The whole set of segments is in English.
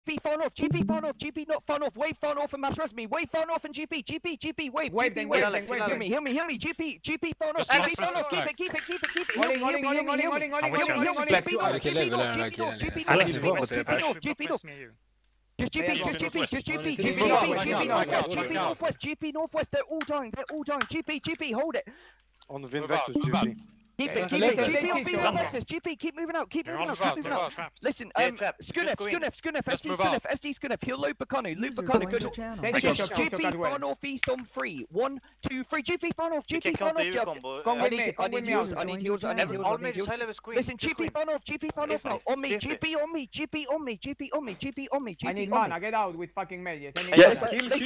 far north, GP far north, GP not far north, wave far north and mass res me, wave far north and GP, wave, Wave, GP, wave, wave, wave, heal me, GP far north, Just GP far north, keep it, heal me, GP north, just GP northwest, they're all dying, GP, hold it. On Wind Vectors, GP. Keep it, GP on field vectors, GP, keep moving out. Listen, Skunef, SD Skunef, he'll loop Bacano, good. GP far northeast on 3, 1, 2, 3, GP far north, I need heals. Listen, GP far north now, on me, GP on me. I need mana, get out with fucking mages. Listen,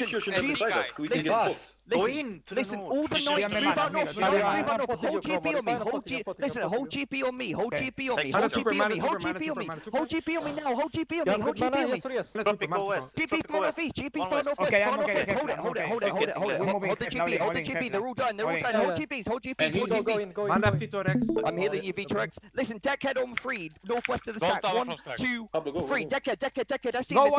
all the knights move out north, hold GP on me, hold GP on me, hold GP on me now, hold GP on me. GP far northeast, far northwest, hold the GP, they're all dying, hold GPs. Mana Vitorex. I'm healing you, Vitorex. Listen, deckhead on 3, northwest of the stack, 1, 2, 3, deckhead, I see this,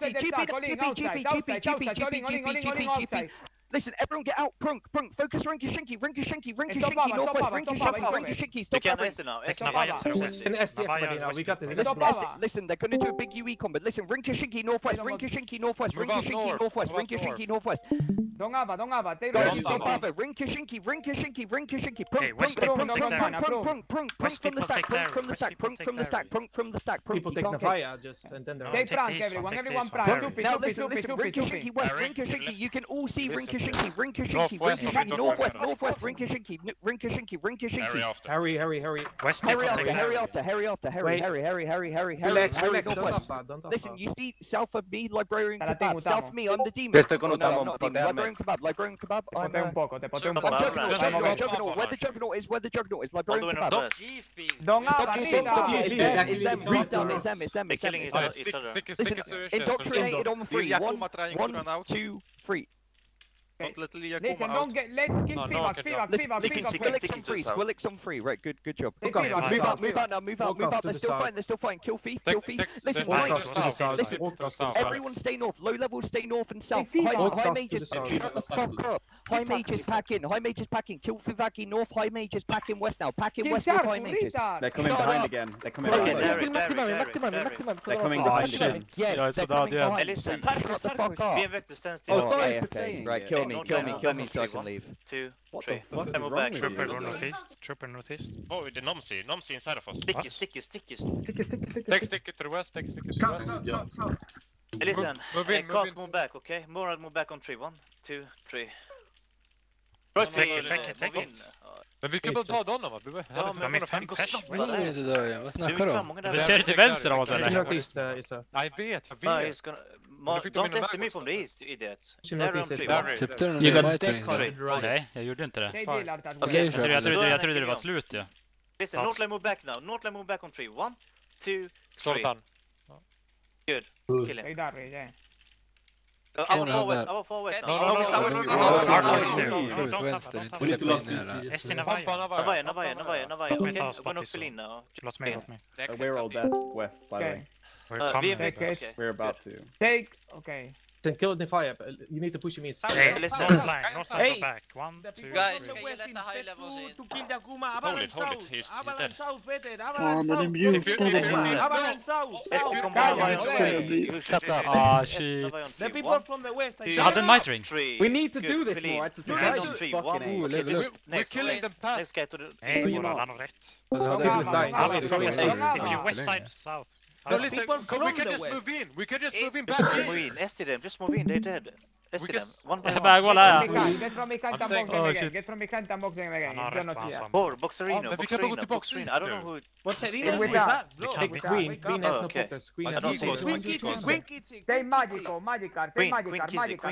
GP. Listen, everyone get out, Prunk, focus Rinkashinki, northwest, Rinkashinki, stop We got it. Listen, they're gonna do a big UE combo. Listen, Rinkashinki northwest. Don't have, Guys, don't bother. Rinkashinki. Prunk from the stack. People take Navaya just and then they're take Frank, everyone Frank. Now listen, Rinkashinki west, Rinkashinki, you can all see Rinkashinki, northwest, Rinkashinki. Hurry. Harry, listen, you see south of me, Librarian Kebab. South of me, I'm the demon. Librarian Kebab. I'm Juggernaut. Where the Juggernaut is, Librarian Kebab. It's them. Listen, indoctrinated on 3. 1, 2, 3. Don't let Lilia Listen, come don't out. get, let's keep Squillix on 3, right, good job. Move out now, they're still fighting, kill thief. Listen, everyone stay north, low level stay north and south. High mages, shut the fuck up. High mages pack in, kill Fivaki north, high mages pack in west now, pack in west with high mages. They're coming behind again, They're coming behind again. Yes, they're coming behind. Listen, shut the fuck up. Okay, right, kill me so I can leave. 2, 3. Move back. Trooper northeast. Oh, the Nomsi inside of us. Sticky. Take stick to the west, take stick to the west. Listen, Cast move back, okay? Morad move back on 3, 1, 2, 3. Take it. Men vi kan bara ta dem va? Det går snabbare där. Vad snackar du om? Du ser till vänster av oss eller? Jag vet. Don't estimate from the east, idiots. Köpte du någon fighter? Nej, jag gjorde inte det. Okej, Jag trodde det var slut ja. Listen, Northline move back now. Northline move back on 3, 1, 2, 3. Good. Kill him. Our far west now. We need to lose Navaya. Okay, we're not filling now. We're all dead west, by the way. We're about to. Okay. Then kill the fire. You need to push him in. Listen. Hey! Back. 1, 2, Guys, can you let the high levels in? Hold it. He's dead. Shut up. Ah, shit. The people from the west. You had a night ring. We need to do this more. We're killing them past. Let's get to the... Nej, han har rätt. If you west side south. No, listen, we can just move in. We can just move in back. Move in. SD them. Just move in. They're dead. SD them. One by one. Get from behind and box them again. Box Arena. I don't know who... What's Arena? Queen has no potters. Queen has no potters. Queen Stay magical. Stay magical.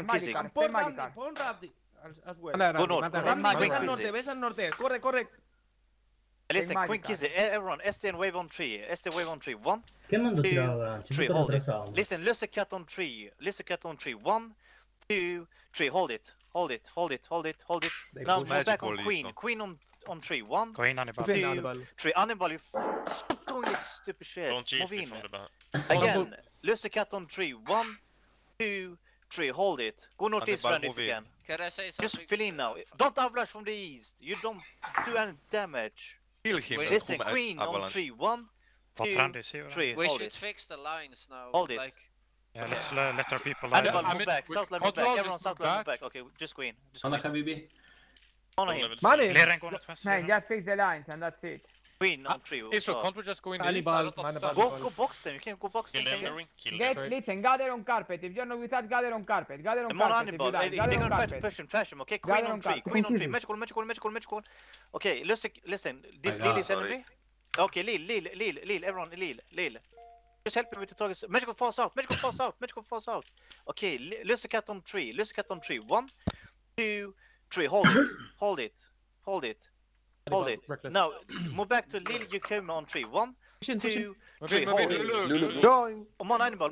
Ves al norte. Corre. Listen, Queen Kizzy, everyone, SD and wave on 3. SD wave on 3. 1, 2, 3. Hold it. Listen, Lussecat on 3. 1, 2, 3. Hold it. Hold it. Now move back on Queen. Queen on 3. 1, Gå in Hannibal. 2, 3. Hannibal, stop doing this stupid shit. Move in. from the back. Again, Lucy Cat on 3. 1, 2, 3. Hold it. Go northeast run if you can. Can I say something? Just fill in now. Don't outrush from the east. You don't do any damage. Kill him. Listen, Queen on 3. 1, 2, 3. We Hold should it. fix the lines now. Hold it. Like, Yeah, let's let our people lie Hannibal, down. move back. Southland, move back. Everyone, Southland, move back. Okay, just Queen. Anna حبيبي. Honor him. Money. Fler än går åt vänster. Man, just fix the lines and that's it. Queen on 3. Iso, can't we just go in the east? Hannibal, I don't Hannibal. understand. Go box them. You can go box them. Listen, gather on carpet. If you're not with us, gather on carpet. Gather on Come on, carpet. If you Hannibal. like. They're Gather on gonna try to carpet. push him. Okay, Queen Gather on on 3. carpet. Queen on 3. Magical. Okay, listen. This Lil is enemy. Okay, Lil. Everyone, Lil. Just help me with the targets. Magical falls out. Okay, Lucy Cat on 3. 1, 2, 3. Hold it. Now, move back to Lil Yukuma on 3. 1, 2, 3. Hold it. Going. Mon Hannibal.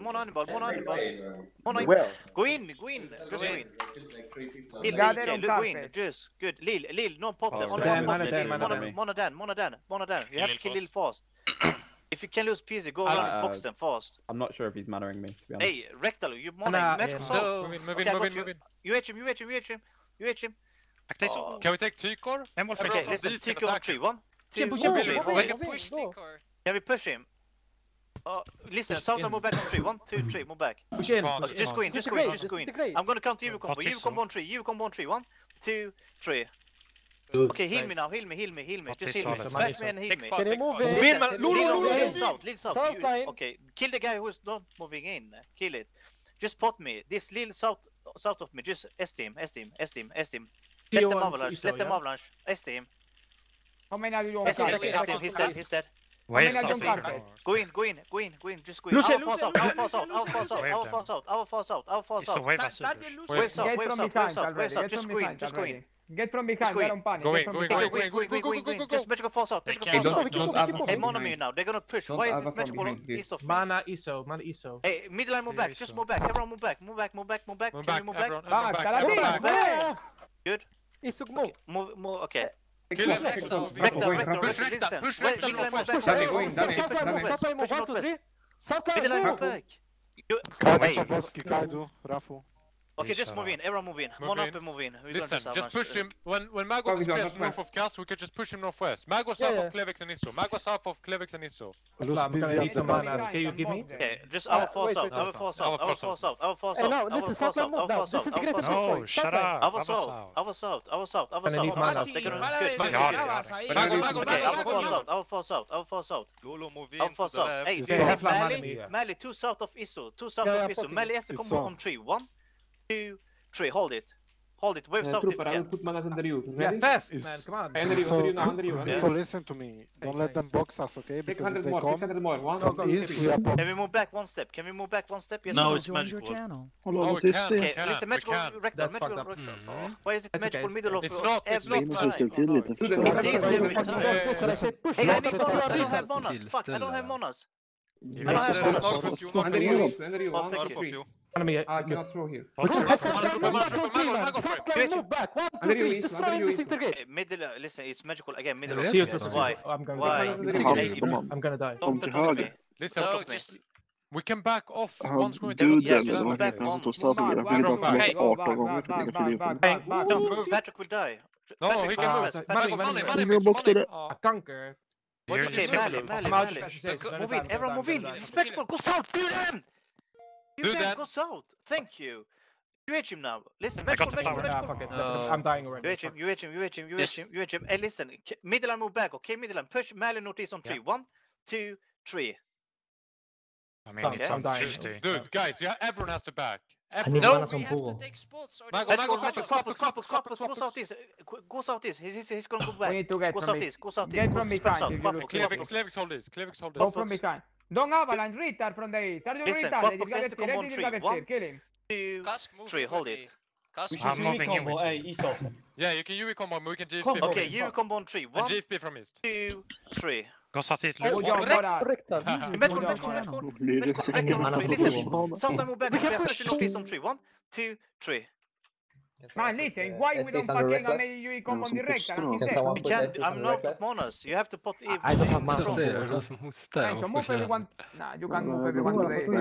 Go in. Just go in. Lil, Gather DK, on go in. carpet. Just good. Lil, no pop them. Dan. Monodan. You have to kill Lil fast. If you can lose PZ, go around and box them fast. I'm not sure if he's mannering me, to be honest. Hey, Rectal, you mono Nah, magical yeah. salt. Move Okay, I got in. You hit him. Akta Oh. Can we take Tykor? En boll Okay, för listen, Tycho on 3. 1, 2, Push him. 3. we can push Tikor. Can we push him? Listen, Southland move back on 3. 1, 2, 3, move back. Push in. Okay, just go in. I'm gonna count you combo. You combo on 3. 1, 2, 3. Okay, heal me now. Heal me. Just heal me. Flash me and heal me. Can you move Move in? in, man. Lil South. Okay, kill the guy who's not moving in. Kill it. Just pot me. This Lil South of me. Just S-team. Let them avalanche. S-team. How many are you on S-team. carpet? He's dead. Wait, How many are you on something. carpet? Go in. Just go in. Lucy, Our falls out. Wave them. Waves out. Get from behind already. Just go in. Get from behind. They're on panic. Go Get in, from go in, behind. Go. Just magical falls out. Hey, mono me now. They're gonna push. Why is it magical east of me? Mana Iso. Hey, middle line move back. Just move back. Everyone move back. Can we move back? Back, Calabria. Good. Isuk, move. Move. Okay. Kill him. Push Rectal. Middle line move back. Sapowski, Kaidu, Rafu. Okay, just move in. Everyone move in. Mono up and move in. We're Listen, gonna just push him. When Mago spins north of Cas, we can just push him northwest. Mago south of Klevix and Iso. Mago south of Klevix and Iso. I'm gonna need some mana. Can you give me? Okay, just our force out. No, shut up. Our south. Our force out. Lolo, move in. Our force out. Hey, Mali, 2 south of Iso. Mali has to combo on 3. 1, 2, 3. Hold it. Wave south if you can. Yeah, fast, man. Come on. So listen to me. Don't let them box us, okay? Because if they come, southeast, we are Can we move back one step? Yes. No, it's magical. Oh, we can. Okay, listen, magical rectal. That's fucked up. Why is it That's magical okay. middle of It's us not, every it's time? It is every time. Hey, I need monas. I don't have monas. Fuck, I don't have monas. I don't have monas. North of you, north of you. Oh, thank North of you. you. Enemy. I cannot throw here. Middle, listen, it's magical again. Middle Yeah. of See you, you. Tristan. Why? I'm gonna Why? die. Hey, I'm gonna die. don't talk to me. Listen, No, Don't talk just we can back off once we're Yeah, just move back once. Patrick will die. No, he can move. Money. A conquer. Okay, Mali. Move in, everyone move in. It's magical. Go south, do them! Do that. Go south. Thank you. You hit him now. Listen, I got magical. the power. Fuck it. I'm dying already. You hit him. Hey, listen. Middle line move back, okay? Middle line. Push Mali northeast on 3. 1, 2, 3. I mean, it's I'm on dying. 50. Dude, guys, yeah, everyone has to back. no, we have to take spots. Or Magical, couples, go southeast. Go southeast. He's gonna go We back. need to get Go from it. southeast. Get from behind. If you look. Klevix hold this. Go from behind. Don't avalanche. Retard from the east. Are you Listen, retarded? Quapox has to come on 3. 1, Kill him. 2, Cask move 3. Hold quickly. it. Cask I'm moving in with you. Yeah, you can UE combo, we can GFP from Okay, east. you combo on 3. And 1, GFP from east. 2, 3. Gå satt hit. Good job, Borat. Listen, sometimes move back. We are pushing northeast on 3. 1, 2, 3. Man, listen, why we don't fucking make you come on direct? We can't. I'm not monos. You have to put. I don't have mana. So move everyone. Nah, you can move everyone to the.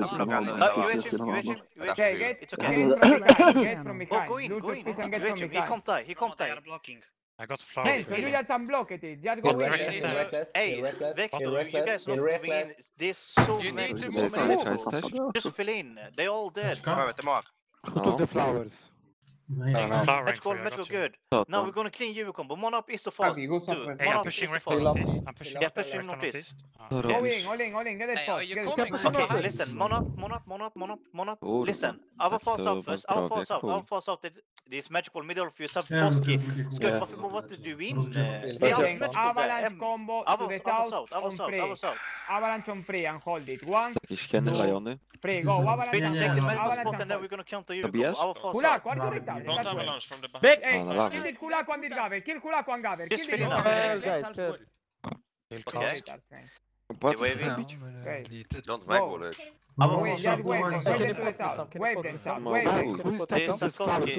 It's okay. Get from behind. Go in. He can't die. I got flower. Hey, so you just unblock it. Just go Hey, Vector, you guys not moving in. There's so many people. Just fill in. They're all dead. Who took the flowers? Let's go good. Now we're gonna clean you combo. Mon up is so fast. Hey, I'm pushing Reckless. I'm pushing. Yeah, push him northeast. All in, get it fast. Okay, listen, mon up. Listen, our force out first. Our force out. This magical middle of you, Sapolsky. Skuld, varför move what du in? Avalanche combo to the south. Avalanche on free and hold it. 1, 2, 3, go. Avalanche. Take the magical spot and then we're gonna counter you. Our force out. Don't avalanche from the back. Kill it Kulaku and Gaver. Kill Kulaku and Gaver. Just fill in. Okay. Don't mangle it. Wave them south. Wave them south. There's Sapolsky.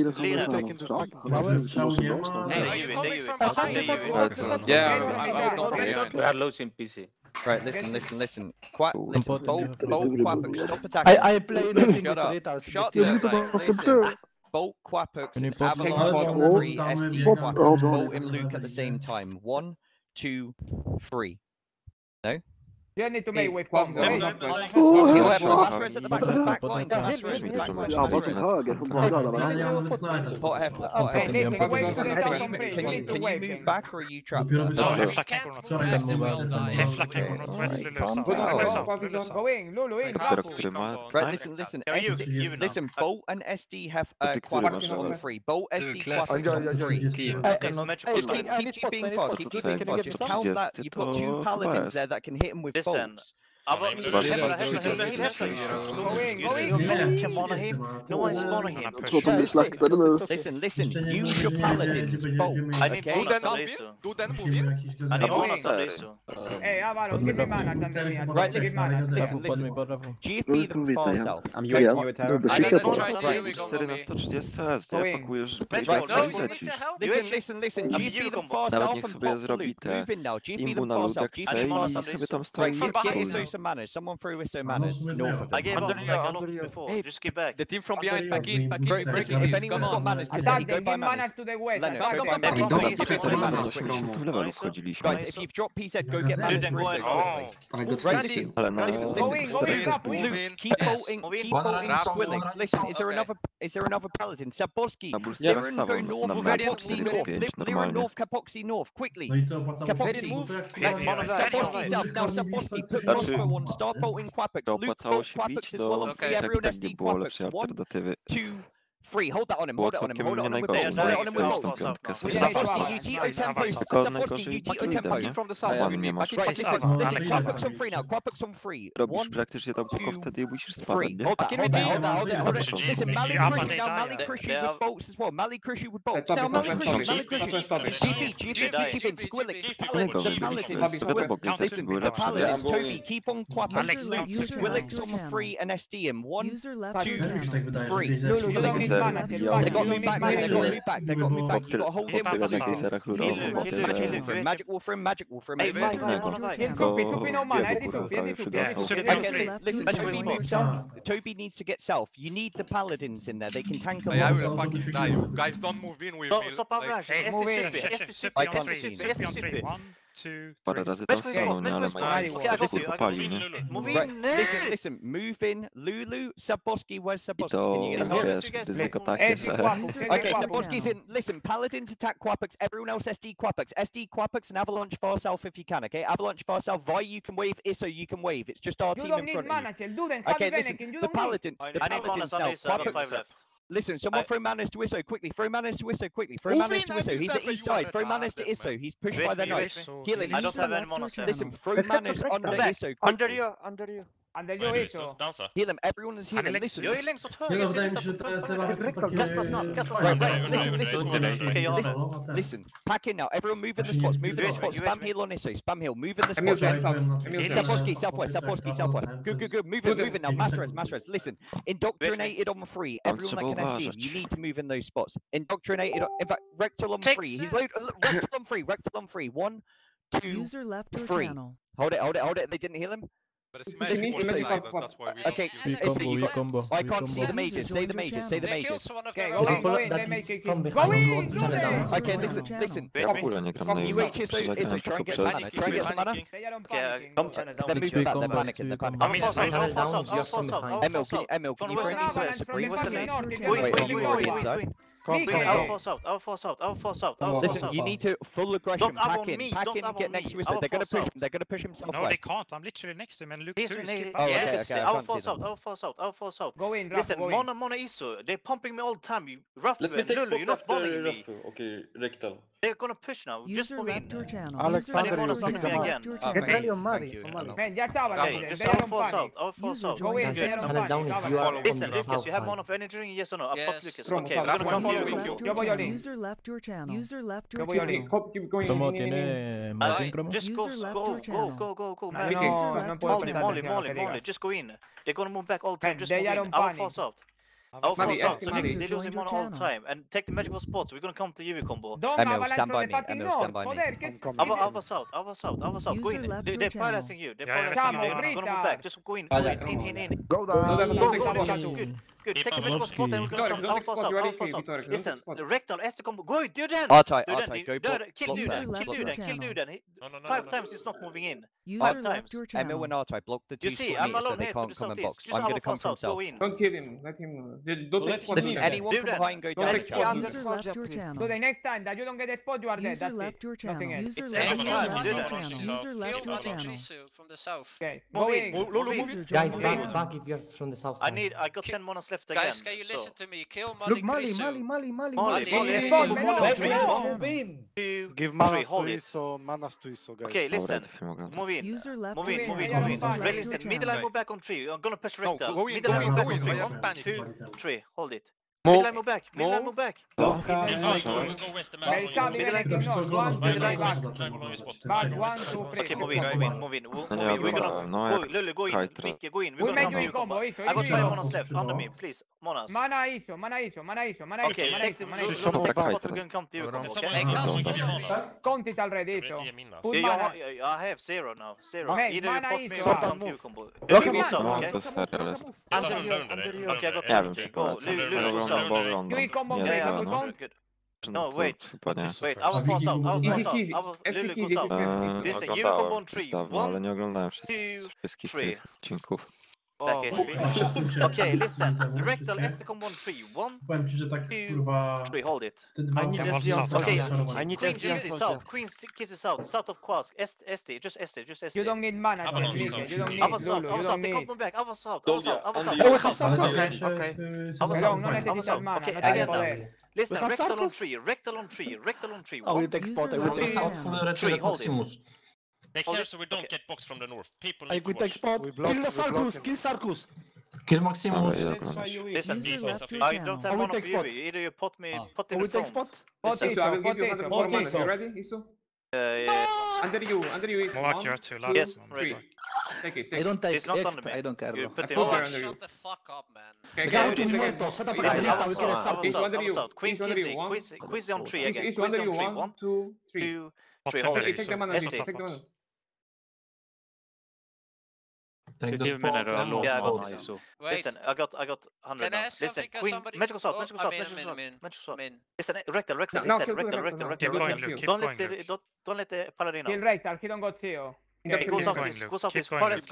Hey, are you coming from behind? Yeah, we are losing PC. Right, listen. Bolt Quapux, stop attacking. I play nothing with Rita. Listen. Bolt Quapux, Avalanche, 3, SD Quapux, Bolt and Luke at the same time. 1, 2, 3. No? You need to make wave combo. Masrez at the back line. Can you move back or are you trapped? Listen. Bolt and SD have Quapux on 3. Bolt, SD, Quapux on 3. Keep being fast. Keep being fast. Just count that. You've got 2 paladins there that can hit him with bolts. No one is spawning him. Listen, use your paladin's bolt. I need do then move in. I need Hey, Avalon, give me mana. Right, listen. GFB them far south. I'm you attack. Listen. GFB them far south and move in now. GFB them far south. Manners. Someone threw Isso Manners north of I gave up before. Just get back. The team from behind, back in. If anyone's got Manners, go buy Manners. To the west. Guys, if you've dropped PZ, go get Manners. Listen. Keep bolting Squillix. Listen, is there another paladin? Sapolsky. Liren, go north. Kapoxy north. Liren north. Kapoxy north. Quickly. Kapoxy. Sapolsky south. Now Sapolsky put Crossbow on. Start bolting Quapux. Luke bolt Quapux as well. Okay, everyone SD Quapux. 1, 2, 3. Hold that on him. Hold it on him with bolts. Sapolsky, UTO tempo. Sapolsky, UTO tempo. From the south. Listen. Quapux on 3 now. Quapux on 3. 1, 2, 3. Hold that. Listen, Mali Krishy with bolts as well. Mali Krishy with bolts. Now Mali Krishy. GP, Squillix, Paladin. Listen, the Paladin, Toby, keep on Quapux, Luke, Squillix on 3 and SD him. 1, 2, 3. They got me back. You got to hold him. Magic wall for him. Listen, Toby moves south. Toby needs to get south. You need the paladins in there. They can tank a lot. I will fucking die. You guys don't move in with me. Stop average. ST 1, 2, 3. Listen, move in. Lulu, Sapolsky, where's Sapolsky? Okay, Sapolsky's in. Listen, Paladins attack Quapux, everyone else SD Quapux and Avalanche far south if you can, okay? Avalanche far south, Vi you can wave, Isso you can wave. It's just our team in front of you. Okay, listen, the Paladins now. Quapux. Listen, someone throw Manners to Isso quickly. Throw Manners to Isso. He's at east side. Throw Manners to Isso. He's pushed by the knights. Healing. I don't have any mana. Listen, throw Manners under Isso. Under you. Under you, Iso. Heal them, everyone is healing. Listen. Jag är längst åt höger. Ja, wydaje mi się, że te lamy są takie... Kasta snabbt, kasta snabbt. Listen, pack in now. Everyone move in the spots, move in the spots. Spam heal on Isso, spam heal. Move in the spots. Sapolsky, southwest, Sapolsky, southwest. Good. Move in now. Master's. Listen, indoctrinated on 3. Everyone that can SD, you need to move in those spots. Indoctrinated on... In fact, Rectal on 3. He's loaded... Rectal on 3. 1, 2, 3. Hold it. They didn't heal him? But it's that's why we okay, combo. I can't see the mages. Say the mages. Okay, go in. They make it. Go in. Okay, listen. You wait, Isso, try and get some mana. They are on panicking. They're moving back. They're panicking. Emil, can you bring me some supreme? Wait, you already inside? I'll force out. Listen, you need to full aggression. Pack in and get next to us. They're gonna push him southwest. No, they can't. I'm literally next to him and Luke too. Yes, I'll force out. Go in, listen, Mona Iso, they're pumping me all the time. Ruff and Lulu, you're not bothering me. Okay, Rectal. They're gonna push now. Just move in. Alexander, Mona stops me again. Man, just I'll force out. Go in. Listen, Lucas, you have Mona of energy ring? Yes or no? I'll pop Lucas. Okay, we're gonna come to you. User left your channel. Keep going. Just go. Molly. Just go in. They're gonna move back all the time. Just move in. I'll force out. So they're losing mana all the time. And take the magical spots. We're gonna come to UV combo. Emil, stand by me. I'll force out. Go in. They're paralyzing you. They're gonna move back. Just go in. In. Go down. Good. Take the magical spot and we're gonna come. I'll force out. Listen, Rectal, S combo. Go, do that. Artai, go block. Kill Dudan. 5 times he's not moving in. 5 times. Emil and Artai block the two. You see, I'm alone here to the southeast. I'm gonna come from south. Don't kill him. Let him. Don't export Listen, anyone from behind go down. User left your channel. So the next time that you don't get a spot, you are dead. User left your channel. User left your channel. From the south. Okay, go in. Guys, back if you're from the south side. I got 10 monas left again. Guys, can you listen to me? Kill Molly. Give manas to Iso, manas to Iso, guys. Okay, listen. Move in. Listen, middle line move back on 3. I'm gonna push Rectal. Middle line move back on 3. 1, 2, 3. Hold it. Middle line move back. Okay, move in. We're gonna go in. Mickey, go in. We're gonna come to you combo. I got 5 monas left. Under me, please. Monas. Mana Iso. Okay, take the spot. We're gonna come to you combo, okay? Count it already, Iso. I have 0 now. 0. Either you put me or I come to you combo. Okay, I got 10. Go. Lulu, no, wait. I will force out. Lily goes out. Listen, you combo on 3. 1, 2, 3. Okay, listen. Rectal S to combo on 3. 1, 2, 3. Hold it. I need Queen kisses out. Queen kisses out. South of Quask. SD. Just SD. You don't need mana. You don't need Lulu. They come back. I was out. Okay, again now. Listen, Rectal on 3. I will take spot. 3. Hold it. Take care so we don't get boxed from the north. People I will take spot. Kill Sarkus. Kill Maximus. Listen, I don't have one of you. Either you put me in the front. I will give you 100 more mana. You ready, Iso? Under you, Iso. Moak, you're too loud. Yes, ready. Take it. I don't take it's not under me. I don't care. You put Shut the fuck up, man. Quiz on 3 again. Quiz on 3. 1, 2, 3. Hold it. Take the mana. Take the spot. Yeah, I got Iso. Listen, I got 100 now. Listen, Queen, magical salt. Listen, Rectal. Don't let the Paladin out. Kill Rectal, he don't got CO. Go southeast. Paladin.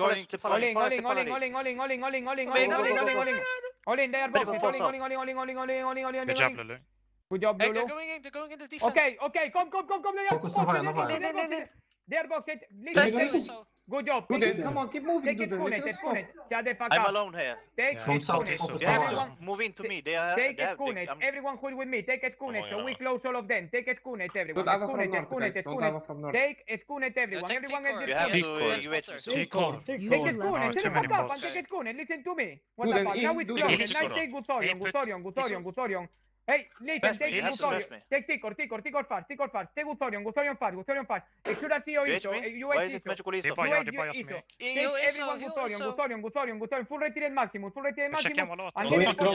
All in there, box. Good job, Lulu. Good job, Hey, Lulu. they're going into defense. Okay, come. Focus on fire. There, box. Just do it, so. Good job. Come on, keep moving. Take it, Kunet. I'm alone here. Take From it, south, Kunet. You have to move into me. They are. Take it, Kunet. Everyone who is with me. Take it, Kunet. So we close all of them. Take it, Kunet, everyone. Kunet. Take it, Kunet, everyone. Everyone is You have to UH. Take it, Kunet. Shut the fuck up and take it, Kunet. Listen to me. What the fuck? Now it's closed. Now take Gusorion. Hey, listen, take Gusorion. Take Tikor fast. Take Gusorion fast. Should I see you? Why is it magical ISO? Gusorion. Full retire maximum. And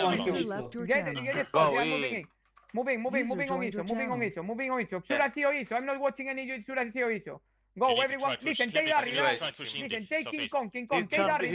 Moving on ISO. Should I see you ISO? I'm not watching any should I see you ISO. Go everyone, listen, take Darry. Listen, take King Kong. Take Darry.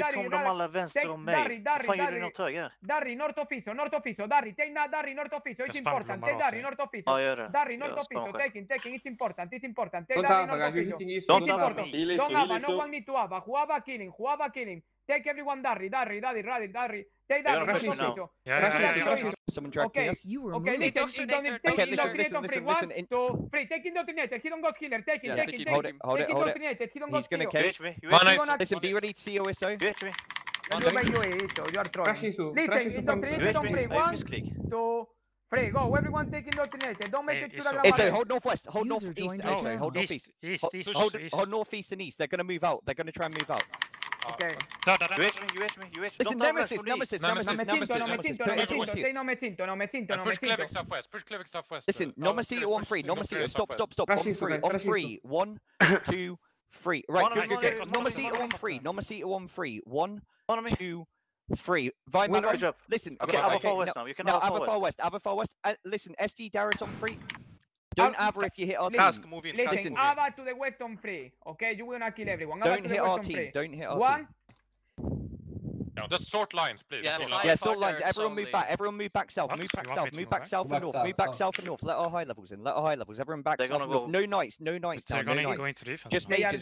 Darry, north of ISO. Darry, take Darry, north of ISO. It's important. Take Darry, north of ISO. Darry, north of ISO. Taking. It's important. Take Darry, north of ISO. Don't have me. Don't have. No one need to have. Who have a killing. Take everyone Darry. Take Darry, north of ISO. Someone dragged us. Okay, listen. Listen. 1, 2, 3. Take Indoctrinated. He don't got healer. Take it. Hold it. He's gonna catch. Listen, be ready to see OSO. You are trolling. Listen, Indoctrinated on 3. 1, 2, 3. Go. Everyone take Indoctrinated. Don't make it to hold northwest. Hold northeast. Hold northeast. Hold northeast and east. They're gonna move out. They're gonna try and move out. Okay. UH me. Listen, Nemesis. No me cinto. Listen, Nomesito on 3. Nomesito. Stop. On 3. 1, 2, 3. Right, good. Nomesito on 3. 1, 2, 3. Vine, listen. Okay, have a far west now. You can have a far west. Listen, SD Darius on 3. Don't Ava if you hit our team. Task, move in. Listen, Ava to the west on 3. Okay, you will not kill everyone. Don't hit our team. 1. No, just short lines, please. Yeah, short lines. Everyone move back south. Move back south and north. Move back south and north. Let our high levels in. Everyone back south and north. No knights now. No knights. Just majors.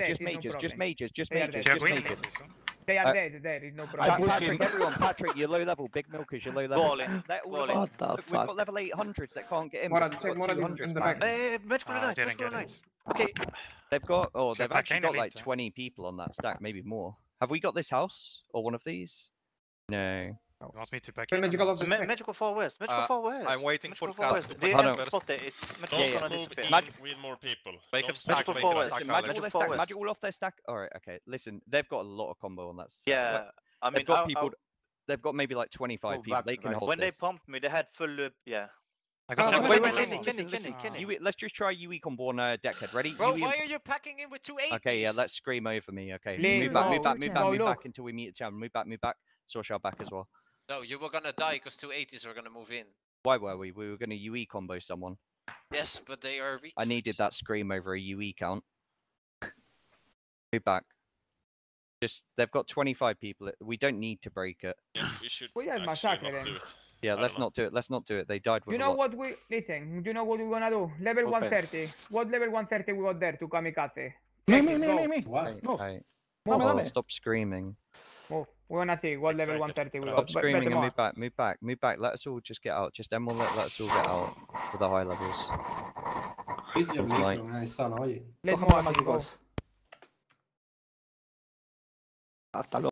They are dead. There is no problem. Patrick, you're low level. Big milkers, you're low level. What the fuck? We've got level 800s that can't get in. Okay. They've actually got like 20 people on that stack, maybe more. Have we got this house or one of these? No. Want me to back in? Magical far west. I'm waiting for Cast. They have to spot it. It's magical gonna disappear. With more people. Make them stack. Magic all off their stack. Alright, okay. Listen, they've got a lot of combo on that stack. Yeah. I mean, they've got maybe like 25 people. They can hold when they pumped me, they had full yeah. Kenny. Let's just try UE combo on Deckhead. Ready? Bro, why are you packing in with 280s? Okay, yeah, let's scream over me. Okay, move back until we meet the town. Move back. Social back as well. No, you were gonna die because 280s were gonna move in. Why were we? We were gonna UE combo someone. Yes, but they are. I needed that scream over a UE count. Move back. They've got 25 people. We don't need to break it. Yeah, we should. Yeah, let's not do it. They died with. You know what listen? You know what we're gonna do? Level 130. What level 130 we got there to kamikaze? Me. What? Stop screaming. Move. We're gonna see what level 130 we got. Stop screaming and move back. Let us all just get out. Just Emerald, let us all get out for the high levels. Let's move. Hasta luego.